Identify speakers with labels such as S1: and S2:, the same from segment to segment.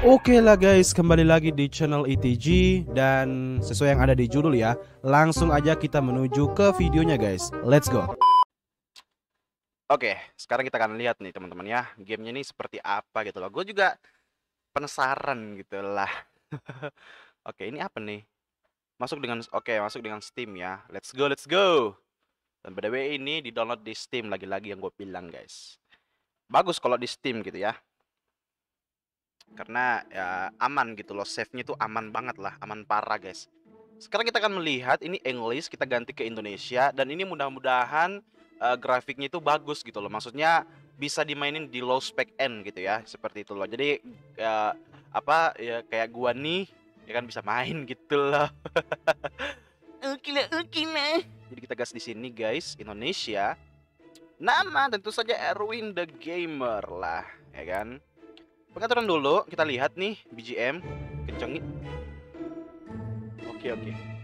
S1: Oke lah guys, kembali lagi di channel ETG. Dan sesuai yang ada di judul ya, langsung aja kita menuju ke videonya guys. Let's go. Oke, sekarang kita akan lihat nih teman-teman ya, gamenya ini seperti apa gitu loh. Gue juga penasaran gitu lah. Oke, ini apa nih? Masuk dengan Steam ya. Let's go, let's go. Dan by the way ini di download di Steam, lagi-lagi yang gue bilang guys. Bagus kalau di Steam gitu ya. Karena ya aman gitu loh, save-nya tuh aman banget lah, aman parah guys. Sekarang kita akan melihat ini English, kita ganti ke Indonesia, dan ini mudah-mudahan grafiknya itu bagus gitu loh. Maksudnya bisa dimainin di low spec end gitu ya, seperti itu loh. Jadi apa ya, kayak gua nih ya kan bisa main gitu loh. Oke lah, oke lah. Jadi kita gas di sini guys, Indonesia. Nama tentu saja Erwin the Gamer lah, ya kan. Pengaturan dulu, kita lihat nih BGM, kencengin. Oke.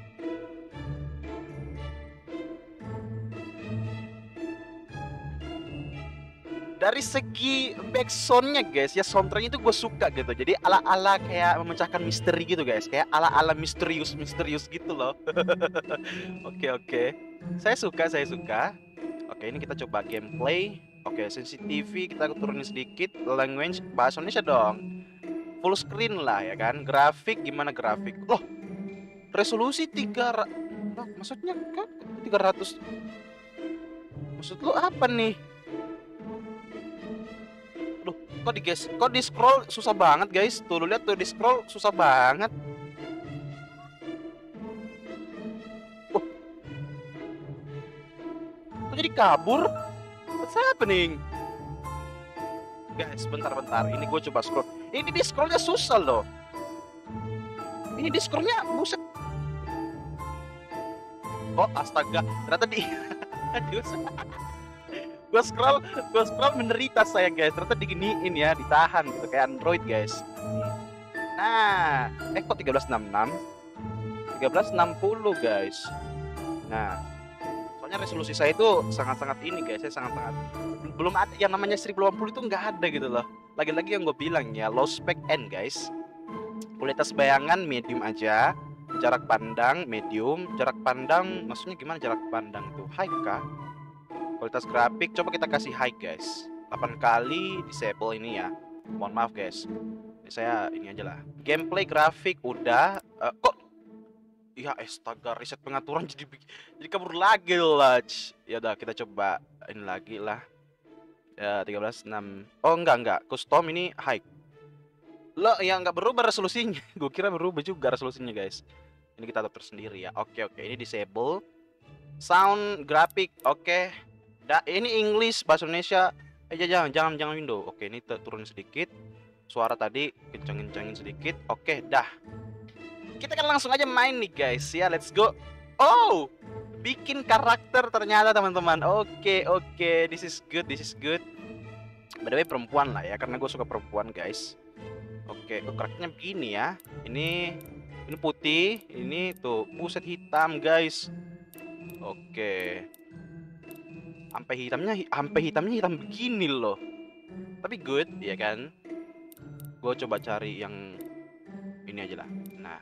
S1: Dari segi backsoundnya guys, ya soundtracknya itu gue suka gitu. Jadi ala-ala kayak memecahkan misteri gitu guys, kayak ala-ala misterius gitu loh. Oke. Saya suka. Oke, ini kita coba gameplay. Oke, sensitivity kita turunin sedikit, language bahasa Indonesia dong. Full screen lah ya kan. Grafik gimana grafik? Loh, resolusi 3. Loh, maksudnya kan 300. Maksud lu apa nih? Loh, kok di scroll susah banget guys. Tuh lu lihat tuh, di scroll susah banget. Wah, kok jadi kabur? What's happening? Guys, bentar. Ini gue coba scroll. Ini di scrollnya susah loh. Ini di scrollnya buset. Oh, astaga. Ternyata di Aduh, gue scroll menderita saya guys. Ternyata diginiin ya, ditahan gitu kayak Android guys. Nah, kok 1366? 1360 guys. Nah, soalnya resolusi saya itu sangat-sangat ini guys, saya sangat-sangat belum ada yang namanya 1080 itu nggak ada gitu loh. Lagi-lagi yang gue bilang ya, low spec end guys. Kualitas bayangan medium aja. Jarak pandang medium. Jarak pandang maksudnya gimana jarak pandang itu? High kah? Kualitas grafik coba kita kasih high guys. 8 kali disable ini ya. Mohon maaf guys. Ini saya ini aja lah. Gameplay grafik udah. Kok ya astaga, reset pengaturan jadi kabur lagi lah. Ya udah kita coba ini lagi lah. Ya 13.6. Oh enggak. Custom ini high. Lo ya nggak berubah resolusinya. Gue kira berubah juga resolusinya guys. Ini kita atur sendiri ya. Oke. Ini disable. Sound grafik oke. Ini English bahasa Indonesia. Jangan window. Oke, ini turun sedikit. Suara tadi kencengin sedikit. Oke, dah. Kita kan langsung aja main nih guys ya. Let's go. Oh, bikin karakter ternyata teman-teman. Oke. This is good. By the way perempuan lah ya, karena gue suka perempuan guys. Oke, karakternya begini ya. Ini putih. Ini tuh buset hitam guys. Oke. Sampai hitamnya hitam begini loh. Tapi good ya kan. Gue coba cari yang ini aja lah. Nah,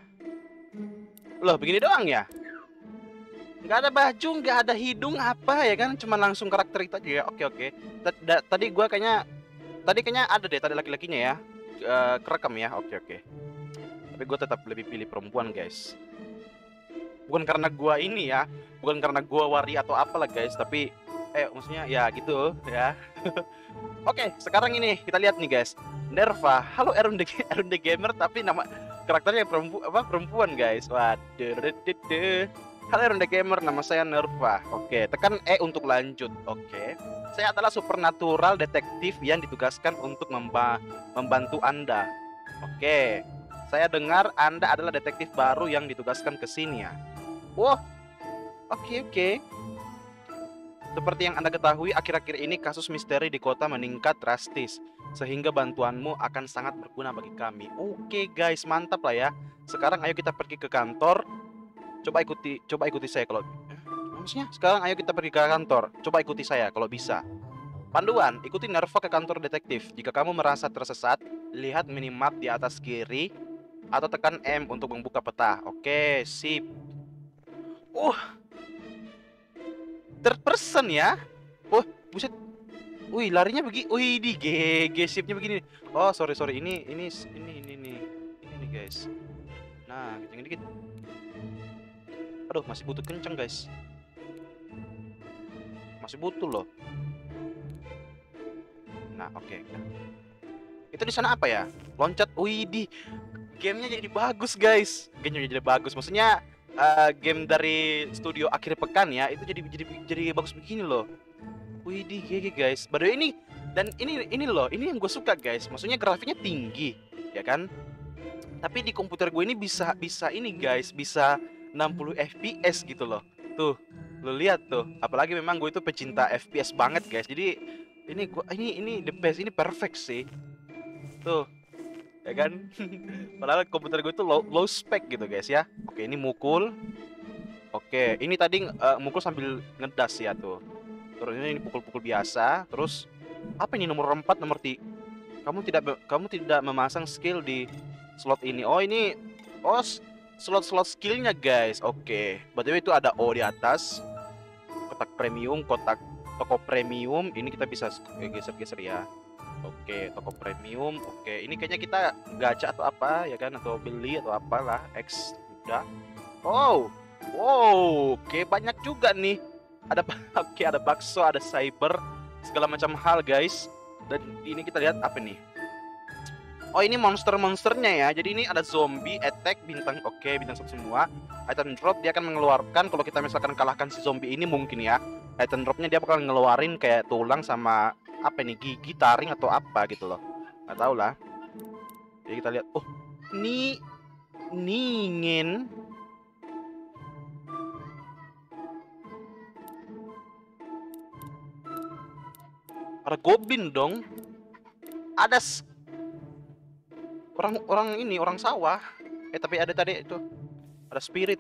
S1: loh begini doang ya. Nggak ada baju, nggak ada hidung apa ya kan. Cuma langsung karakter itu aja ya. Oke. Tadi kayaknya ada deh tadi laki-lakinya ya. Kerekam ya. Oke. Tapi gue tetap lebih pilih perempuan guys. Bukan karena gue ini ya. Bukan karena gue wari atau apalah guys. Tapi maksudnya ya gitu ya. Oke, sekarang ini kita lihat nih guys. Nerva, halo Erwin the Gamer, tapi nama karakternya perempuan guys. Waduh. Halo Erwin the Gamer, nama saya Nerva. Oke, tekan E untuk lanjut. Oke. Saya adalah supernatural detektif yang ditugaskan untuk membantu Anda. Oke. Saya dengar Anda adalah detektif baru yang ditugaskan ke sini ya. Wah. Oke. Seperti yang Anda ketahui, akhir-akhir ini kasus misteri di kota meningkat drastis, sehingga bantuanmu akan sangat berguna bagi kami. Oke guys, mantap lah ya. Sekarang ayo kita pergi ke kantor. Coba ikuti saya kalau maksudnya sekarang ayo kita pergi ke kantor. Coba ikuti saya kalau bisa. Panduan, ikuti Nerva ke kantor detektif. Jika kamu merasa tersesat, lihat minimap di atas kiri atau tekan M untuk membuka peta. Oke, sip. Third person ya. Buset. Wih, larinya begini. Wih, di GG sipnya begini. Oh, sorry. Ini nih, guys. Nah, kenceng dikit. Aduh, masih butuh kenceng, guys. Masih butuh loh. Nah, oke. Itu di sana apa ya? Loncat. Wih, di gamenya jadi bagus, guys. Gamenya jadi bagus. Maksudnya game dari studio akhir pekan ya, itu jadi bagus begini loh. Wih, di GG guys. By the way, ini loh, ini yang gue suka guys. Maksudnya grafiknya tinggi, ya kan? Tapi di komputer gue ini bisa ini guys, bisa 60 FPS gitu loh. Tuh, lo lihat tuh. Apalagi memang gue itu pecinta FPS banget guys. Jadi ini the best, ini perfect sih. Tuh, ya kan? Padahal komputer gue itu low spec gitu guys ya. Oke, ini mukul. Oke, ini tadi mukul sambil ngedas ya tuh. Terus ini pukul-pukul biasa. Terus apa ini nomor 4 nomor kamu tidak memasang skill di slot ini. Oh, ini slot-slot skillnya guys. Oke. By itu ada O di atas. Kotak premium, kotak toko premium. Ini kita bisa geser-geser ya. Oke, toko premium. Oke, ini kayaknya kita gacha atau apa ya kan, atau beli atau apalah. X udah. Oh. Wow, oke, banyak juga nih. Ada bakso, ada cyber, segala macam hal guys. Dan ini kita lihat apa nih? Oh, ini monsternya ya. Jadi ini ada zombie, attack, bintang. Oke, bintang 1 semua. Item drop dia akan mengeluarkan, kalau kita misalkan kalahkan si zombie ini mungkin ya, item dropnya dia bakal ngeluarin kayak tulang sama apa nih, gigi, taring atau apa gitu loh. Nggak tahu lah. Jadi kita lihat. Oh, ini ningin. Ada goblin dong. Ada orang sawah. Tapi ada tadi itu. Ada spirit.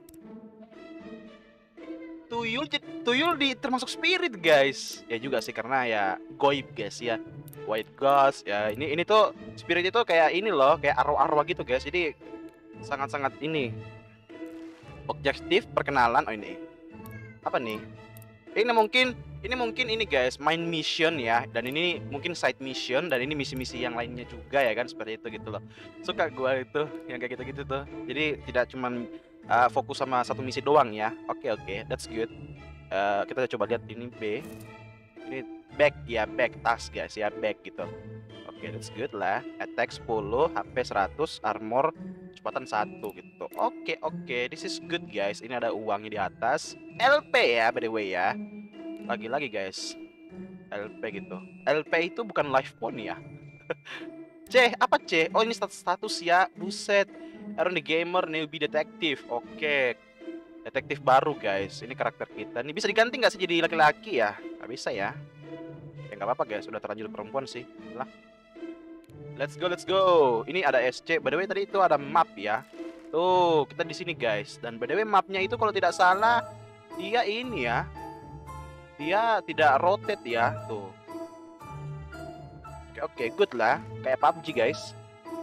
S1: Tuyul termasuk spirit, guys. Ya juga sih karena ya goib, guys ya. White ghost ya. Ini tuh spirit itu kayak ini loh, kayak arwah-arwah gitu, guys. Jadi sangat-sangat ini. Objektif perkenalan. Oh, ini. Apa nih? Ini mungkin ini guys, main mission ya, dan ini mungkin side mission, dan ini misi-misi yang lainnya juga ya kan, seperti itu gitu loh. Suka gua itu yang kayak gitu-gitu tuh. Jadi tidak cuman fokus sama satu misi doang ya. Oke, that's good. Kita coba lihat ini B. Ini back task guys ya, back gitu. Oke, that's good lah. Attack 10, HP 100, armor kecepatan 1 gitu. Oke, this is good guys. Ini ada uangnya di atas. LP ya, by the way ya. Lagi-lagi guys, LP gitu. LP itu bukan live phone ya. Apa C? Oh, ini status ya. Buset. Aaron the Gamer Newbie Detective. Oke. Detektif baru guys. Ini karakter kita. Ini bisa diganti nggak sih jadi laki-laki ya? Nggak bisa ya. Ya nggak apa-apa guys. Sudah terlanjur perempuan sih. Lah. Let's go. Ini ada SC. By the way tadi itu ada map ya. Tuh, kita di sini guys. Dan by the way mapnya itu kalau tidak salah dia ini ya. Dia tidak rotate ya, tuh. Oke, good lah. Kayak PUBG guys.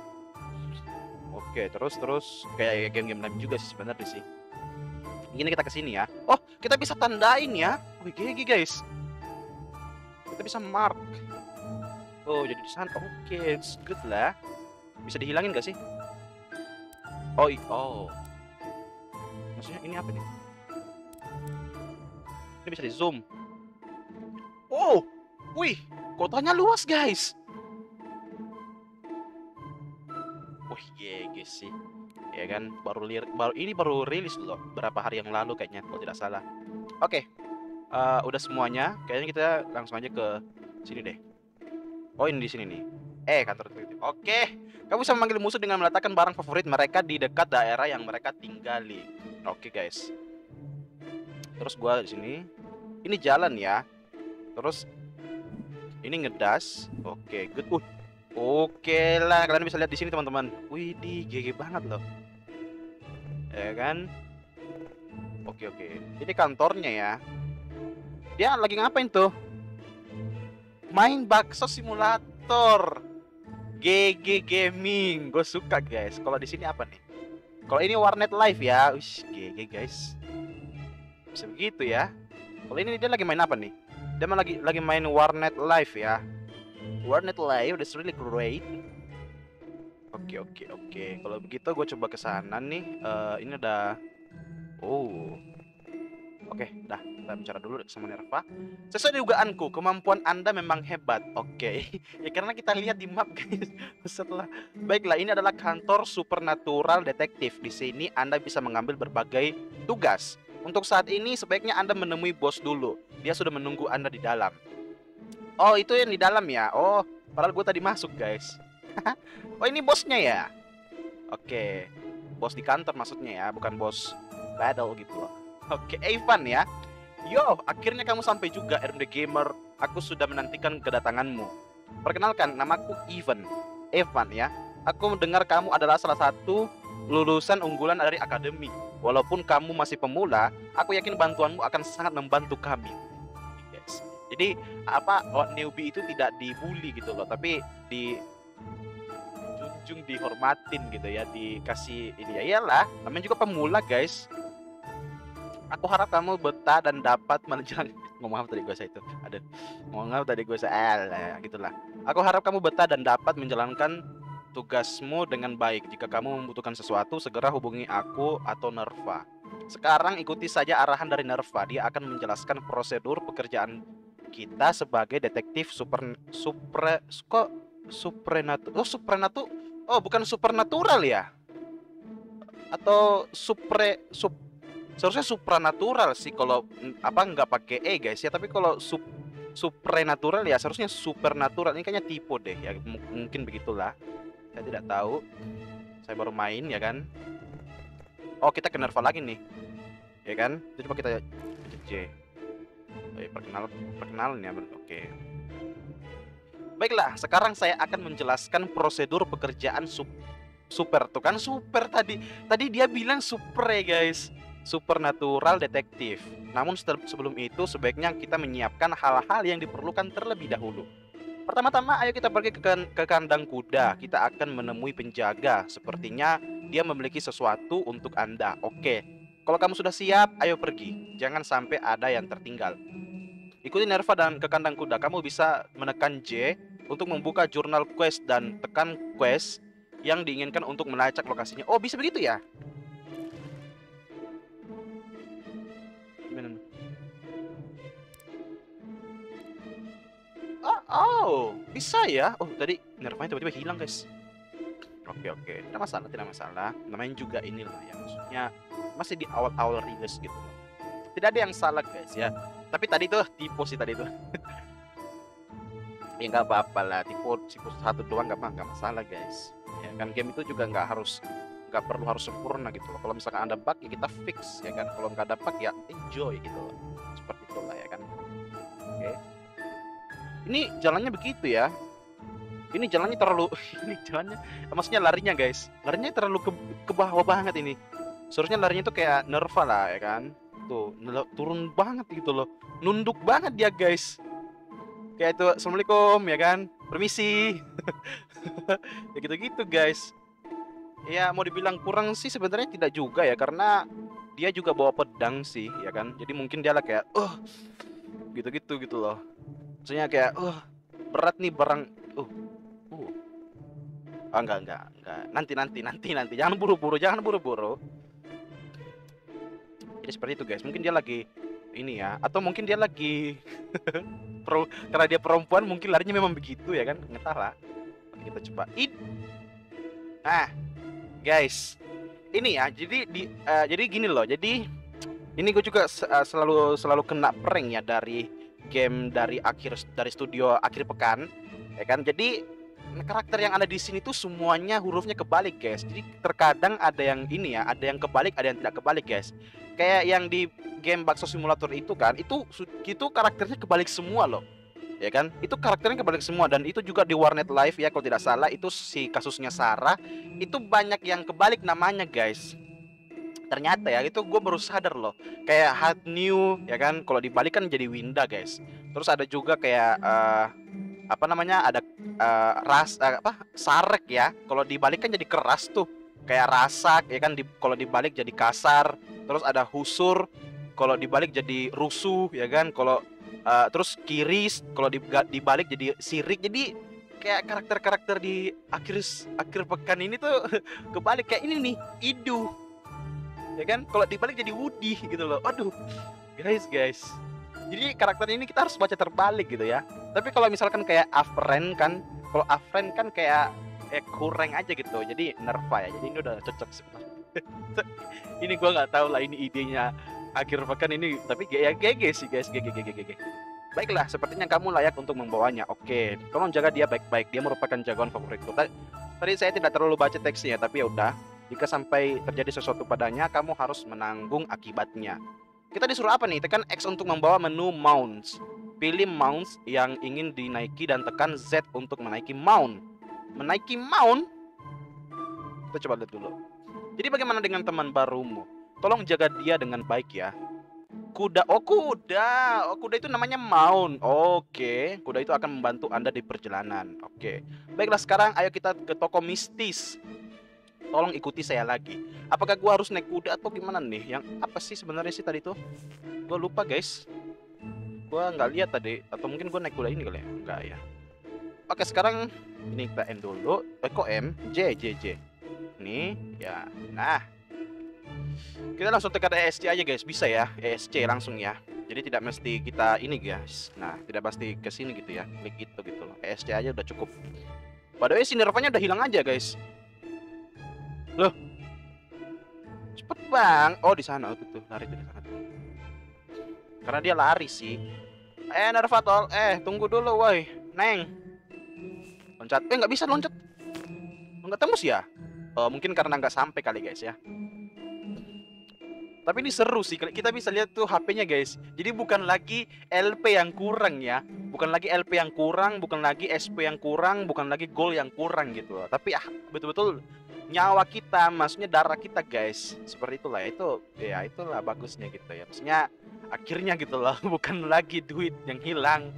S1: Oke, terus kayak game-game lain juga sih sebenarnya sih. Ini kita kesini ya. Oh, kita bisa tandain ya. Wih, GG guys. Kita bisa mark. Oh, jadi di sana. Oke, it's good lah. Bisa dihilangin gak sih? Oh. Maksudnya ini apa nih? Ini bisa di zoom. Oh, wih, kotanya luas guys. Wih, GG sih. Ya kan, baru rilis loh, berapa hari yang lalu kayaknya kalau tidak salah. Oke. Udah semuanya. Kayaknya kita langsung aja ke sini deh. Oh, ini di sini nih. Kantor detektif. Oke. Kamu bisa memanggil musuh dengan meletakkan barang favorit mereka di dekat daerah yang mereka tinggali. Oke, guys. Terus gua di sini. Ini jalan ya. Terus ini ngedas. Oke, good. Oke lah, kalian bisa lihat di sini teman-teman. Wih, di GG banget loh. Ya kan? Oke. Ini kantornya ya. Dia lagi ngapain tuh? Main bakso simulator. GG Gaming. Gue suka guys. Kalau di sini apa nih? Kalau ini Warnet Live ya. Ush, GG guys. Bisa begitu ya. Kalau ini dia lagi main apa nih? Dia lagi main Warnet Live ya. Warnet Live, that's really great. Oke. Kalau begitu gue coba ke sana nih. Ini ada. Oh. Oke, dah kita bicara dulu sama Nerva. Sesuai dugaanku, kemampuan Anda memang hebat. Oke. Ya karena kita lihat di map guys. Setelah baiklah, ini adalah kantor Supernatural Detektif. Di sini Anda bisa mengambil berbagai tugas. Untuk saat ini sebaiknya Anda menemui bos dulu. Dia sudah menunggu Anda di dalam. Oh, itu yang di dalam ya. Oh, padahal gue tadi masuk guys. Oh, ini bosnya ya. Oke. Bos di kantor maksudnya ya, bukan bos battle gitu loh. Oke, Evan ya. Yo, akhirnya kamu sampai juga, RMD Gamer. Aku sudah menantikan kedatanganmu. Perkenalkan, namaku Evan ya. Aku mendengar kamu adalah salah satu lulusan unggulan dari akademi. Walaupun kamu masih pemula, aku yakin bantuanmu akan sangat membantu kami. Yes. Jadi apa, newbie itu tidak dibully gitu loh, tapi dijunjung, dihormatin gitu ya, dikasih ini ya. Iyalah, namanya juga pemula guys. Aku harap kamu betah dan dapat menjalankan ngomong apa tadi gue itu. Aduh, ngomong apa tadi gue gitulah. Aku harap kamu betah dan dapat menjalankan tugasmu dengan baik. Jika kamu membutuhkan sesuatu, segera hubungi aku atau Nerva. Sekarang ikuti saja arahan dari Nerva. Dia akan menjelaskan prosedur pekerjaan kita sebagai detektif bukan supernatural ya? Atau seharusnya supranatural sih kalau apa nggak pakai guys ya, tapi kalau supranatural ya seharusnya supernatural. Ini kayaknya tipe deh ya, mungkin begitulah, saya tidak tahu, saya baru main ya kan. Oh, kita ke Nerva lagi nih ya kan, jadi coba kita J. Perkenalan ya. Oke. Baiklah, sekarang saya akan menjelaskan prosedur pekerjaan super tuh kan, super tadi dia bilang super ya guys, supernatural detektif. Namun sebelum itu sebaiknya kita menyiapkan hal-hal yang diperlukan terlebih dahulu. Pertama-tama ayo kita pergi ke kandang kuda. Kita akan menemui penjaga. Sepertinya dia memiliki sesuatu untuk Anda. Oke, kalau kamu sudah siap, ayo pergi. Jangan sampai ada yang tertinggal. Ikuti Nerva dan ke kandang kuda. Kamu bisa menekan J untuk membuka jurnal quest dan tekan quest yang diinginkan untuk melacak lokasinya. Oh, bisa begitu ya? Oh, bisa ya. Oh, tadi Nervanya tiba-tiba hilang guys. Oke, tidak masalah. Namanya juga inilah ya, maksudnya masih di awal-awal rilis gitu. Tidak ada yang salah guys ya. Tapi tadi tuh tipe sih tadi tuh. Ya nggak apa-apa lah, tipe satu doang nggak masalah guys. Ya kan, game itu juga nggak perlu harus sempurna gitu loh. Kalau misalkan ada bug ya kita fix ya kan. Kalau nggak ada bug ya enjoy gitu loh. Seperti itulah ya kan. Oke. Ini jalannya begitu ya. Ini jalannya terlalu ini jalannya, maksudnya larinya guys. Larinya terlalu ke bawah banget ini. Seharusnya larinya tuh kayak Nerva lah ya kan. Tuh, turun banget gitu loh. Nunduk banget dia guys. Kayak itu, assalamualaikum ya kan. Permisi. Ya gitu-gitu guys. Ya mau dibilang kurang sih sebenarnya tidak juga ya, karena dia juga bawa pedang sih ya kan. Jadi mungkin dia lah kayak gitu-gitu gitu loh. Maksudnya kayak berat nih barang. Enggak. Nanti. Jangan buru-buru. Jadi seperti itu guys. Mungkin dia lagi ini ya, atau mungkin dia lagi karena dia perempuan mungkin larinya memang begitu ya kan. Entahlah. Kita coba. Guys. Ini ya. Jadi gini loh. Jadi ini gue juga selalu kena prank ya dari game dari studio akhir pekan ya kan. Jadi karakter yang ada di sini tuh semuanya hurufnya kebalik guys. Jadi terkadang ada yang ini ya, ada yang kebalik, ada yang tidak kebalik guys. Kayak yang di game Bakso Simulator itu kan, itu karakternya kebalik semua loh ya kan. Itu karakternya kebalik semua. Dan itu juga di Warnet Live ya kalau tidak salah, itu si kasusnya Sarah itu banyak yang kebalik namanya guys. Ternyata ya, itu gue baru sadar loh. Kayak Hot New ya kan, kalau dibalik kan jadi Winda guys. Terus ada juga kayak apa namanya, ada apa, sarek ya. Kalau dibalik kan jadi keras tuh, kayak rasak ya kan, kalau dibalik jadi kasar. Terus ada husur, kalau dibalik jadi rusuh ya kan. Kalau terus kiris, kalau dibalik jadi sirik. Jadi kayak karakter-karakter di akhir pekan ini tuh kebalik kayak ini nih, Idu ya kan, kalau dibalik jadi Woody gitu loh. Aduh guys, jadi karakter ini kita harus baca terbalik gitu ya. Tapi kalau misalkan kayak Afren kan, kalau Afren kan kayak kurang aja gitu, jadi Nerva ya, jadi ini udah cocok sebenarnya. Ini gua nggak tahu lah ini idenya akhir pekan ini, tapi ya GG sih guys, GG. Baiklah, sepertinya kamu layak untuk membawanya. Oke, tolong jaga dia baik-baik. Dia merupakan jagoan favoritku. Tadi saya tidak terlalu baca teksnya, tapi ya udah. Jika sampai terjadi sesuatu padanya, kamu harus menanggung akibatnya. Kita disuruh apa nih? Tekan X untuk membawa menu mounts. Pilih mounts yang ingin dinaiki dan tekan Z untuk menaiki mount. Menaiki mount? Kita coba lihat dulu. Jadi bagaimana dengan teman barumu? Tolong jaga dia dengan baik ya. Kuda, kuda itu namanya mount. Oke, kuda itu akan membantu Anda di perjalanan. Oke, baiklah, sekarang ayo kita ke toko mistis. Tolong ikuti saya lagi. Apakah gua harus naik kuda atau gimana nih? Yang apa sih sebenarnya sih tadi tuh? Gua lupa guys. Gua nggak lihat tadi. Atau mungkin gua naik kuda ini kali ya? Enggak ya. Oke, sekarang ini kita M dulu. Kok M? J. Nih, ya. Nah, kita langsung tekan ESC aja guys, bisa ya, ESC langsung ya. Jadi tidak mesti kita ini guys. Nah, tidak pasti ke sini gitu ya. Klik gitu loh. ESC aja udah cukup. Padahal si Nervanya udah hilang aja guys. Loh. Cepet bang. Oh, di sana tuh, lari tuh di sana tuh. Karena dia lari sih. Nerva tol. Tunggu dulu woi. Neng. Loncat. Nggak bisa loncat. Nggak tembus ya? Mungkin karena nggak sampai kali guys ya. Tapi ini seru sih, kita bisa lihat tuh HP-nya guys. Jadi bukan lagi LP yang kurang ya. Bukan lagi LP yang kurang, bukan lagi SP yang kurang, bukan lagi gold yang kurang gitu. Tapi betul-betul nyawa kita, maksudnya darah kita guys. Seperti itulah, itulah bagusnya gitu ya. Maksudnya akhirnya gitu loh, bukan lagi duit yang hilang.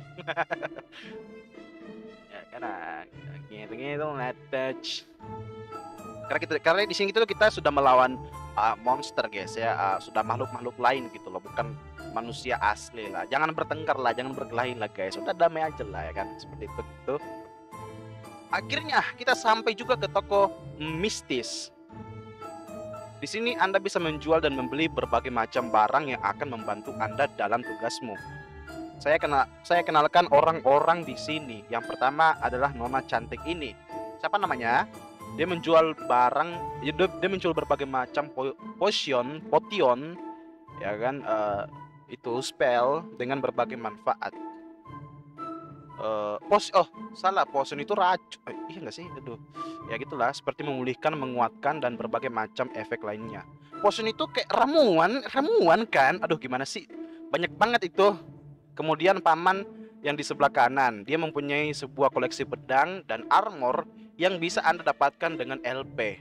S1: Ya karena gitu let touch. Karena di sini kita sudah melawan monster guys ya, sudah makhluk-makhluk lain gitu loh, bukan manusia asli lah. Jangan bertengkar lah, jangan berkelahi lah guys, udah damai aja lah ya kan, seperti itu gitu. Akhirnya kita sampai juga ke toko mistis. Di sini Anda bisa menjual dan membeli berbagai macam barang yang akan membantu Anda dalam tugasmu. Saya kenalkan orang-orang di sini. Yang pertama adalah Nona cantik ini. Siapa namanya? Dia menjual barang, dia menjual berbagai macam potion, ya kan, itu spell dengan berbagai manfaat. Potion itu racun. Iya nggak sih? Aduh, ya gitulah, seperti memulihkan, menguatkan dan berbagai macam efek lainnya. Potion itu kayak ramuan kan? Aduh, gimana sih? Banyak banget itu. Kemudian paman yang di sebelah kanan, dia mempunyai sebuah koleksi pedang dan armor yang bisa Anda dapatkan dengan LP.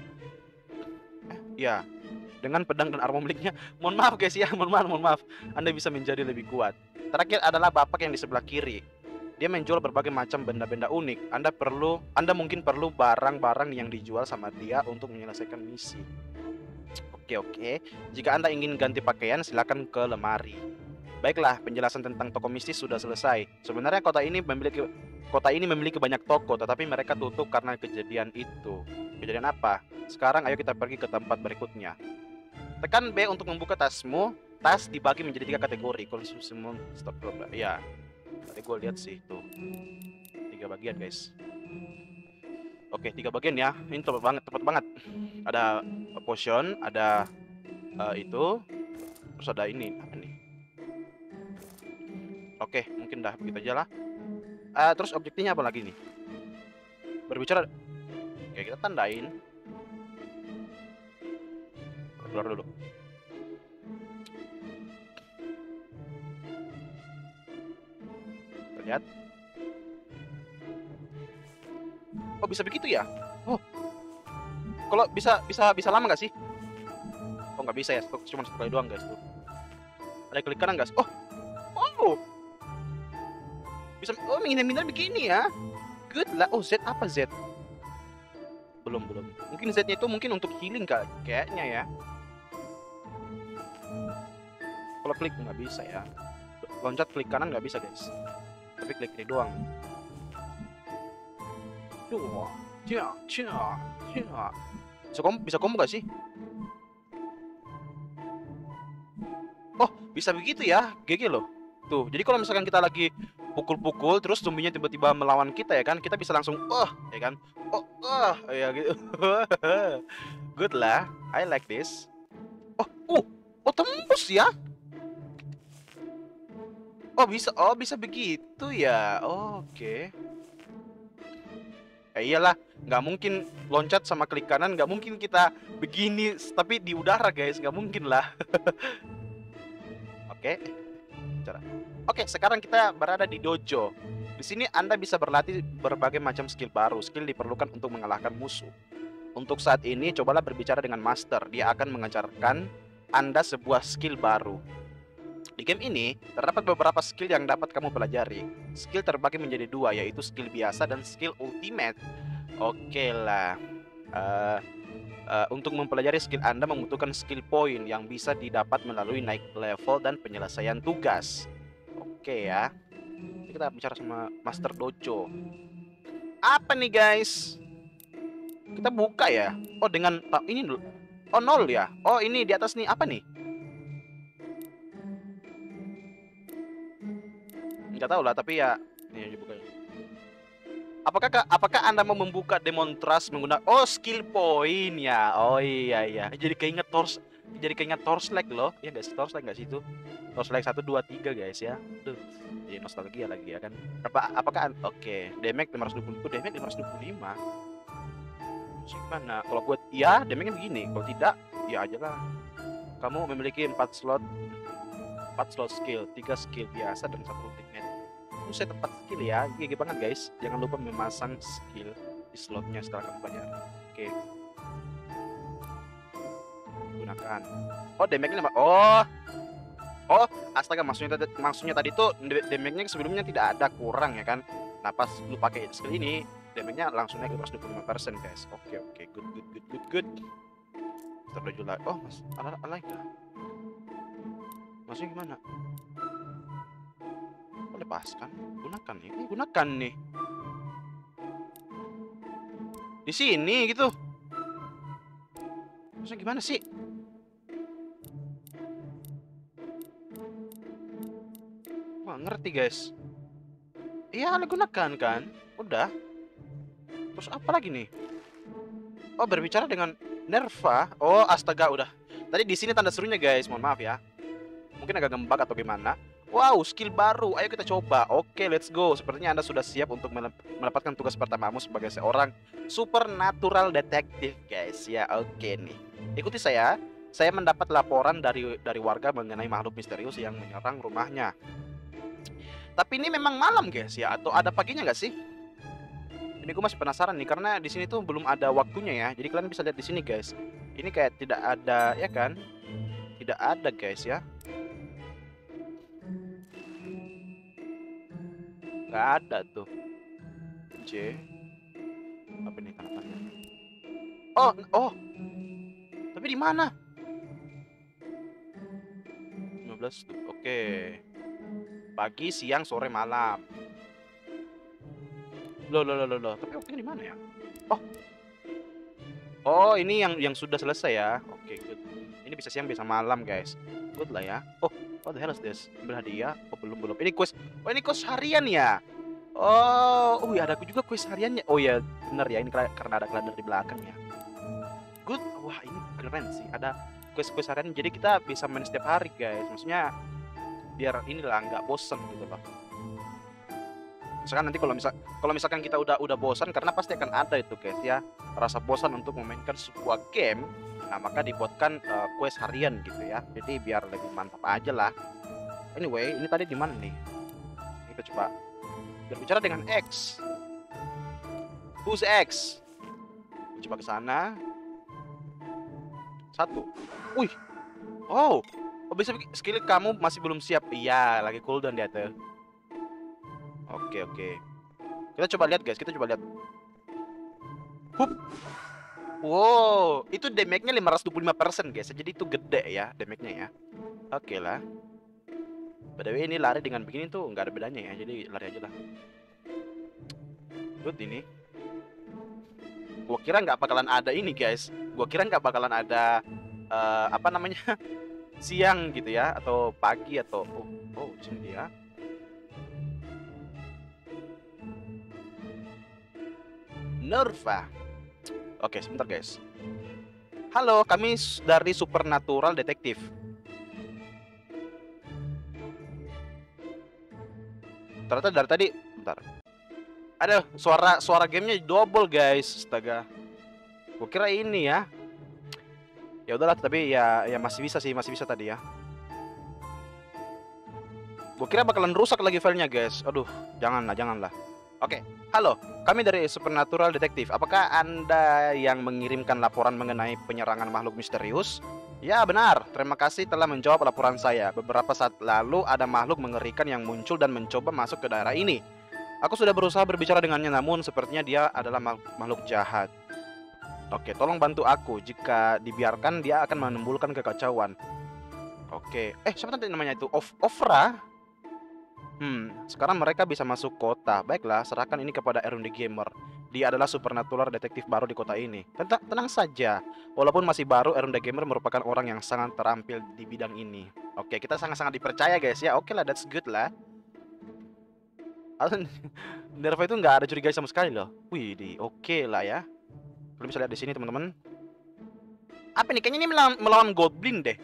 S1: Ya, dengan pedang dan armor miliknya. Mohon maaf guys ya, mohon maaf. Anda bisa menjadi lebih kuat. Terakhir adalah bapak yang di sebelah kiri. Dia menjual berbagai macam benda-benda unik. Anda mungkin perlu barang-barang yang dijual sama dia untuk menyelesaikan misi. Oke. Jika Anda ingin ganti pakaian, silakan ke lemari. Baiklah, penjelasan tentang toko mistis sudah selesai. Sebenarnya kota ini memiliki banyak toko, tetapi mereka tutup karena kejadian itu. Kejadian apa? Sekarang ayo kita pergi ke tempat berikutnya. Tekan B untuk membuka tasmu. Tas dibagi menjadi 3 kategori. Konsumsi stop problem. Ya, tadi gue lihat sih itu 3 bagian guys. Oke, 3 bagian ya. Ini tepat banget. Ada potion, ada itu, terus ada ini apa nih? Oke, mungkin dah begitu aja lah. Terus objektifnya apa lagi nih? Berbicara. Oke, kita tandain. Keluar dulu. Kita lihat. Oh, bisa begitu ya? Oh. Kalau bisa lama nggak sih? Oh, nggak bisa ya. Cuma 1 kali doang guys tuh. Ada klik kanan guys. Oh. Bisa, oh menghindar begini ya. Good lah. Oh, Z apa Z? Belum. Mungkin Z-nya itu mungkin untuk healing kayaknya ya. Kalau klik nggak bisa ya. Loncat klik kanan nggak bisa guys. Tapi klik ini doang. Bisa combo gak sih? Oh, bisa begitu ya. GG loh. Tuh, jadi kalau misalkan kita lagi pukul-pukul terus zombinya tiba-tiba melawan kita ya kan, kita bisa langsung ya kan. Ya gitu. Good lah. I like this. Oh, tembus ya. Oh bisa begitu ya. Oke. Iyalah, nggak mungkin loncat sama klik kanan, nggak mungkin kita begini tapi di udara guys, nggak mungkin lah. Oke, cara. Oke, sekarang kita berada di dojo. Di sini Anda bisa berlatih berbagai macam skill baru. Skill diperlukan untuk mengalahkan musuh. Untuk saat ini, cobalah berbicara dengan master. Dia akan mengajarkan Anda sebuah skill baru. Di game ini, terdapat beberapa skill yang dapat kamu pelajari. Skill terbagi menjadi dua, yaitu skill biasa dan skill ultimate. Oke lah. Untuk mempelajari skill Anda membutuhkan skill point yang bisa didapat melalui naik level dan penyelesaian tugas. Oke ya. Kita bicara sama Master Dojo. Apa nih guys? Kita buka ya. Oh dengan ini dulu. Oh 0 ya. Oh ini di atas nih apa nih? Nggak tahu lah tapi ya. Nih dibuka. Apakah Anda mau membuka demonstras menggunakan skill point ya? Oh iya. Jadi keinget Torchlight loh. Ya guys, Torchlight nggak sih itu? Torchlight 1 2 3 guys ya. Duh. Jadi nostalgia lagi ya kan. Apakah oke, damage 520, damage 525. Terus gimana? Kalau buat iya, damage-nya begini. Kalau tidak, ya aja lah. Kamu memiliki 4 slot skill, 3 skill biasa dan 1 ultimate. Saya tepat skill ya, GG banget guys. Jangan lupa memasang skill di slotnya setelah kamu bayar. Oke. Gunakan. Oh, damage-nya astaga, maksudnya tadi tuh damage-nya sebelumnya tidak ada kurang ya kan. Nah, pas lu pakai skill ini, damage-nya langsung naik ke 25% guys. Oke, good. Terus lagi. Oh, Mas, alay enggak? Maksudnya gimana? Lepaskan, gunakan nih di sini gitu. Maksudnya gimana sih? Wah, ngerti guys. Iya, gunakan kan. Udah. Terus apa lagi nih? Oh, berbicara dengan Nerva. Oh, astaga, udah. Tadi di sini tanda serunya guys. Mohon maaf ya. Mungkin agak ngembak atau gimana. Wow, skill baru. Ayo kita coba. Oke, let's go. Sepertinya Anda sudah siap untuk mendapatkan tugas pertamamu sebagai seorang supernatural detective, guys. Ya, oke nih. Ikuti saya. Saya mendapat laporan dari warga mengenai makhluk misterius yang menyerang rumahnya. Tapi ini memang malam, guys, ya? Atau ada paginya nggak sih? Ini gue masih penasaran nih, karena di sini tuh belum ada waktunya ya. Jadi kalian bisa lihat di sini, guys. Ini kayak tidak ada, ya kan? Tidak ada, guys, ya. Nggak ada tuh. C. Apa ini tanda-tanda? Oh. Tapi di mana? 15 tuh. Oke. Pagi, siang, sore, malam. Loh. Tapi waktunya di mana ya? Oh, ini yang sudah selesai ya. Oke, good. Ini bisa siang, bisa malam, guys. Good lah ya. Oh, what the hell is this? Ambil hadiah. Oh, belum. Ini quest. Oh, ini quest harian ya. Oh ya, ada juga quest hariannya. Oh ya, bener ya, ini karena ada kalender di belakang ya. Good. Wah, ini keren sih. Ada quest harian, jadi kita bisa main setiap hari, guys. Maksudnya biar inilah nggak bosen gitu loh. Misalkan nanti kalau misalkan kita udah bosan, karena pasti akan ada itu guys ya, rasa bosan untuk memainkan sebuah game. Nah, maka dibuatkan quest harian gitu ya. Jadi biar lebih mantap aja lah. Anyway, ini tadi di mana nih? Kita coba berbicara dengan X. Who's X? Coba ke sana. 1. Wih. Oh, bisa skill kamu masih belum siap. Iya, lagi cooldown dia tuh. Oke, oke. Kita coba lihat guys, kita coba lihat. Hup. Wow, itu damage-nya 525% guys. Jadi itu gede ya damage-nya ya. Oke lah. By the way, ini lari dengan begini tuh nggak ada bedanya ya. Jadi lari aja lah. Good ini. Gua kira nggak bakalan ada ini guys. Gua kira nggak bakalan ada apa namanya siang gitu ya, atau pagi atau oh di sini dia. Nerva. Oke, sebentar guys. Halo, kami dari Supernatural Detektif. Ternyata dari tadi, bentar. Ada suara gamenya double guys, astaga. Gue kira ini ya. Ya udahlah, tapi ya masih bisa sih, masih bisa tadi ya. Gue kira bakalan rusak lagi filenya guys. Aduh, janganlah. Oke, halo, kami dari Supernatural Detektif. Apakah Anda yang mengirimkan laporan mengenai penyerangan makhluk misterius? Ya benar, terima kasih telah menjawab laporan saya. Beberapa saat lalu ada makhluk mengerikan yang muncul dan mencoba masuk ke daerah ini. Aku sudah berusaha berbicara dengannya, namun sepertinya dia adalah makhluk jahat. Oke, tolong bantu aku. Jika dibiarkan, dia akan menimbulkan kekacauan. Oke, siapa tadi namanya itu? Ofra? Sekarang mereka bisa masuk kota. Baiklah, serahkan ini kepada Erwin the Gamer. Dia adalah supernatural detektif baru di kota ini. Tenang saja. Walaupun masih baru, Erwin the Gamer merupakan orang yang sangat terampil di bidang ini. Oke, kita sangat-sangat dipercaya guys ya. Oke lah, that's good lah. Nerva itu nggak ada curiga sama sekali loh. Wih, oke lah ya. Kalian bisa lihat di sini teman-teman. Apa nih? Kayaknya ini melawan Goblin deh.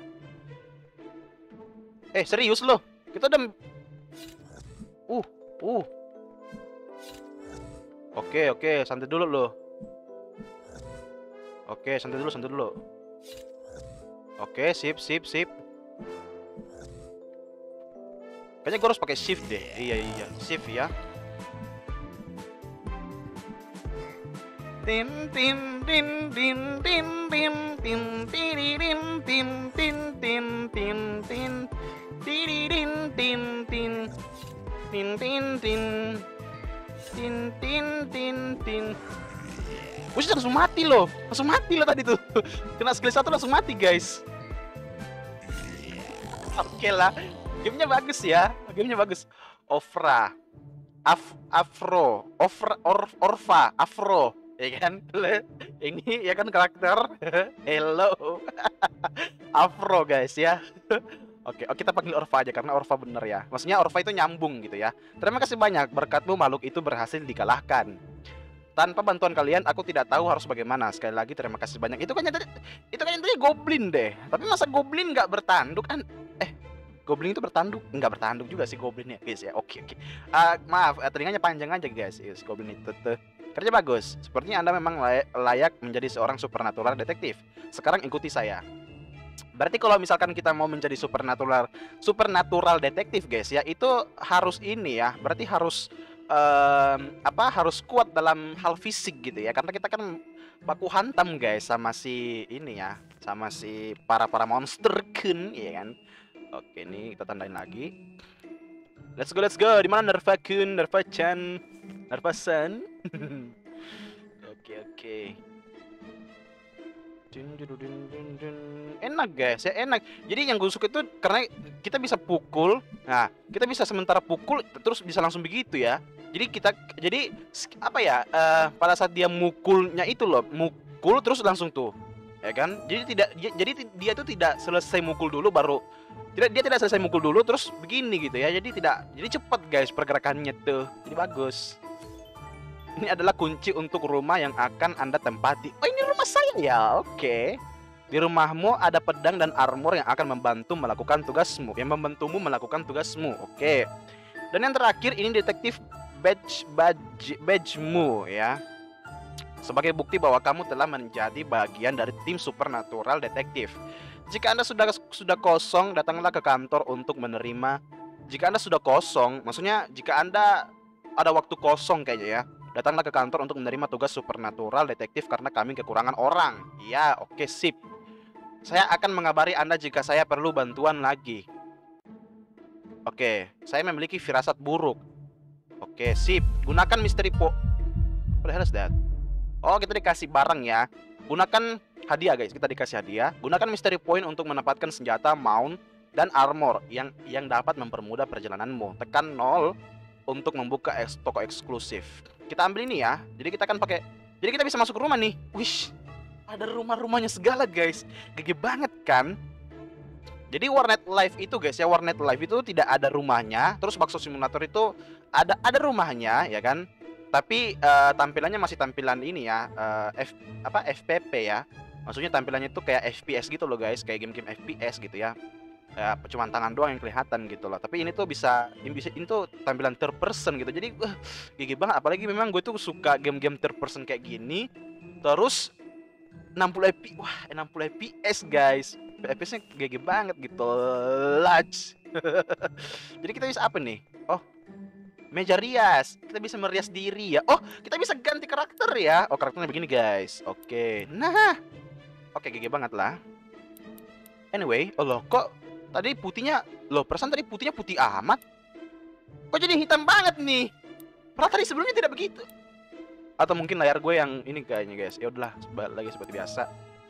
S1: Serius loh. Kita udah Oke, santai dulu loh. Oke, santai dulu. Oke, sip. Kayaknya gue harus pakai shift deh. Iya, shift ya. Tin. Wih, langsung mati loh tadi tuh. Kena skill 1 langsung mati guys. Oke lah, gamenya bagus ya, Orfa, Afro, ya kan? Ini ya kan karakter. Hello, Afro guys ya. Oke, kita panggil Orfa aja karena Orfa bener ya. Maksudnya Orfa itu nyambung gitu ya. Terima kasih banyak, berkatmu makhluk itu berhasil dikalahkan. Tanpa bantuan kalian, aku tidak tahu harus bagaimana. Sekali lagi terima kasih banyak. Itu kan tadi Goblin deh. Tapi masa Goblin nggak bertanduk kan? Goblin itu bertanduk? Nggak bertanduk juga sih Goblin ya guys ya. Oke. Maaf, telinganya panjang aja guys. Yes, Goblin itu kerja bagus. Sepertinya Anda memang layak menjadi seorang supernatural detektif. Sekarang ikuti saya. Berarti kalau misalkan kita mau menjadi supernatural detektif guys ya, itu harus ini ya. Berarti harus harus kuat dalam hal fisik gitu ya. Karena kita kan baku hantam guys sama si ini ya, sama si para monster kun ya kan. Oke, ini kita tandain lagi. Let's go. Di mana Nerva kun, Nerva Chan, Nerva San? Oke. Enak guys ya, enak. Jadi yang gue suka itu karena kita bisa pukul. Nah, kita bisa sementara pukul terus bisa langsung begitu ya. Jadi apa ya, pada saat dia mukulnya itu loh, mukul terus langsung tuh, ya kan? Jadi dia tuh tidak selesai mukul dulu baru dia tidak selesai mukul dulu terus begini gitu ya. Jadi cepat guys pergerakannya tuh. Jadi bagus. Ini adalah kunci untuk rumah yang akan Anda tempati. Oh, ini rumah saya ya. Oke. Di rumahmu ada pedang dan armor yang akan membantumu melakukan tugasmu. Oke. Dan yang terakhir ini detektif badge-mu ya. Sebagai bukti bahwa kamu telah menjadi bagian dari tim supernatural detektif. Jika Anda sudah kosong, datanglah ke kantor untuk menerima. Jika Anda sudah kosong, maksudnya jika Anda ada waktu kosong kayaknya ya, datanglah ke kantor untuk menerima tugas supernatural detektif karena kami kekurangan orang. Ya, oke, sip. Saya akan mengabari Anda jika saya perlu bantuan lagi. Oke, saya memiliki firasat buruk. Oke, sip. Gunakan mystery what the hell is that? Oh, kita dikasih barang ya. Gunakan hadiah guys, kita dikasih hadiah. Gunakan mystery point untuk mendapatkan senjata, mount, dan armor yang dapat mempermudah perjalananmu. Tekan 0 untuk membuka toko eksklusif. Kita ambil ini ya. Jadi kita akan pakai. Jadi kita bisa masuk rumah nih. Wish, ada rumah-rumahnya segala guys. Gede banget kan? Jadi Warnet Live itu guys ya, Warnet Live itu tidak ada rumahnya. Terus Bakso Simulator itu ada rumahnya ya kan? Tapi tampilannya masih tampilan ini ya, FPP ya. Maksudnya tampilannya itu kayak FPS gitu loh guys, kayak game-game FPS gitu ya. Cuma tangan doang yang kelihatan gitu loh. Tapi ini tuh ini tuh tampilan third person gitu. Jadi gigi banget. Apalagi memang gue tuh suka game-game third person kayak gini. Terus 60 FPS guys. FPS-nya gigi banget gitu. Large. Jadi kita bisa apa nih? Oh, meja rias. Kita bisa merias diri ya. Oh, kita bisa ganti karakter ya. Oh, karakternya begini guys. Oke. Nah. Oke, gigi banget lah. Anyway, oh loh, kok tadi putihnya, loh perasaan tadi putihnya putih amat. Kok jadi hitam banget nih? Padahal tadi sebelumnya tidak begitu. Atau mungkin layar gue yang ini kayaknya guys. Ya udahlah, lagi seperti biasa.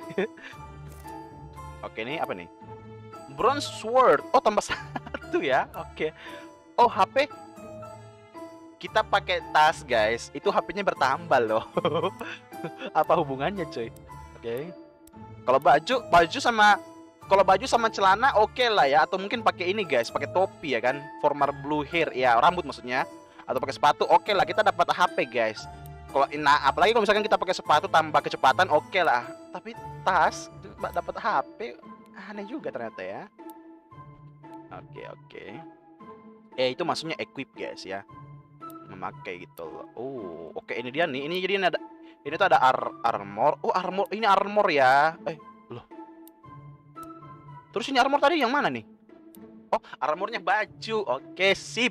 S1: Oke, ini apa nih? Bronze sword. Oh, tambah 1 ya. Oke. Oh, HP. Kita pakai tas guys. Itu HP-nya bertambah loh. Apa hubungannya coy? Oke. Kalau baju sama celana oke lah ya, atau mungkin pakai ini guys, pakai topi ya kan, former blue hair ya, rambut maksudnya, atau pakai sepatu oke lah, kita dapat HP guys. Kalau apalagi kalau misalkan kita pakai sepatu tambah kecepatan oke lah, tapi tas dapat HP aneh juga ternyata ya. Oke. Itu maksudnya equip guys ya, memakai gitu loh. Oh oke, ini dia nih, ini jadi ada. Ini tuh ada armor. Oh, armor. Ini armor ya. Loh. Terus ini armor tadi yang mana nih? Oh, armornya baju. Oke, sip.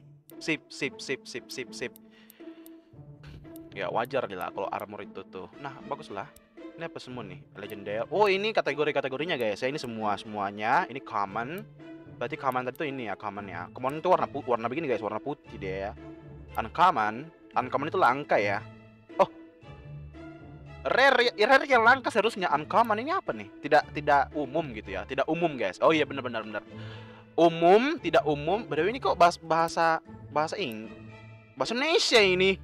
S1: Ya, wajar lah kalau armor itu tuh. Nah, bagus lah. Ini apa semua nih? Legendary. Oh, ini kategori-kategorinya guys. Ya, ini semuanya. Ini common. Berarti common tadi tuh ini ya, common ya. Common itu warna begini guys, warna putih dia ya. Uncommon itu langka ya. Rare yang langka seharusnya. Uncommon ini apa nih? Tidak umum gitu ya. Tidak umum guys. Oh iya benar. Umum, tidak umum. By the way ini kok bahasa Indonesia ini.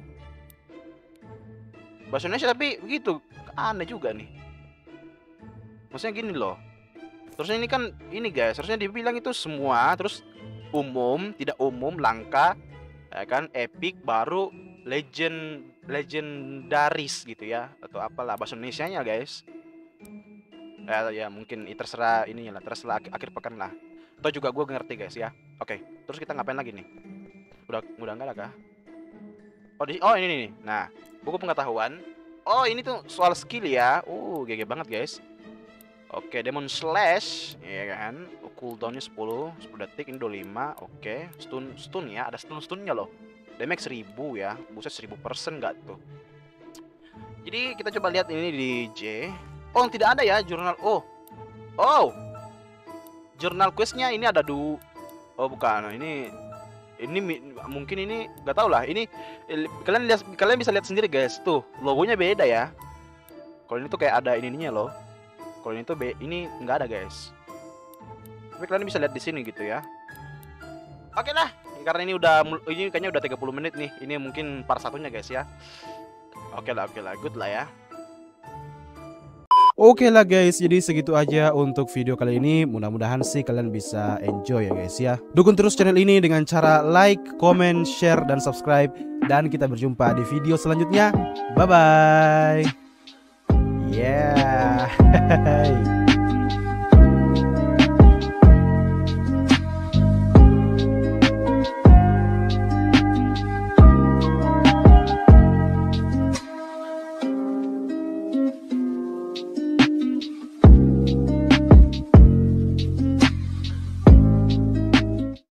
S1: Bahasa Indonesia tapi begitu. Aneh juga nih. Maksudnya gini loh. Terusnya ini kan ini guys, harusnya dibilang itu semua, terus umum, tidak umum, langka, ya kan, epic, baru legendaris gitu ya, atau apalah bahasa Indonesianya guys. Ya mungkin terserah ininya lah, terserah akhir pekan lah. Atau juga gue ngerti guys ya. Oke, terus kita ngapain lagi nih? Udah enggak lah kah? Oh ini nih. Nah, buku pengetahuan. Oh ini tuh soal skill ya. GG banget guys. Oke, Demon Slash, ya kan. Cooldownnya 10 detik, ini 25. Oke, stun ya, ada stunnya loh. Damage 1000 ya, buset 1000% nggak tuh. Jadi kita coba lihat ini di J. Oh tidak ada ya jurnal. Oh jurnal questnya ini ada oh bukan, ini mungkin ini nggak tahu lah. Ini kalian bisa lihat sendiri guys, tuh logonya beda ya. Kalau ini tuh kayak ada ininya loh. Kalau ini tuh ini nggak ada guys. Tapi kalian bisa lihat di sini gitu ya. Oke lah. Karena ini kayaknya udah 30 menit nih. Ini mungkin part satunya guys ya. Oke lah, good lah ya.
S2: Oke lah guys, jadi segitu aja untuk video kali ini. Mudah-mudahan sih kalian bisa enjoy ya guys ya. Dukung terus channel ini dengan cara like, comment, share, dan subscribe. Dan kita berjumpa di video selanjutnya. Bye bye. Yeah.